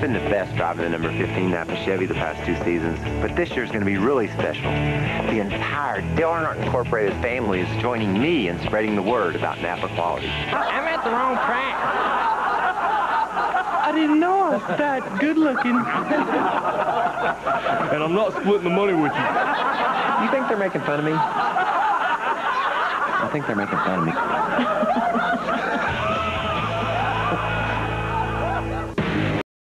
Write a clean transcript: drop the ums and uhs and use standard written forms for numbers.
been the best driving the number 15 Napa Chevy the past 2 seasons, but this year's going to be really special. The entire Dale Earnhardt Incorporated family is joining me in spreading the word about Napa quality. I'm at the wrong track. I didn't know I was that good looking. And I'm not splitting the money with you. You think they're making fun of me? I think they're making fun of me.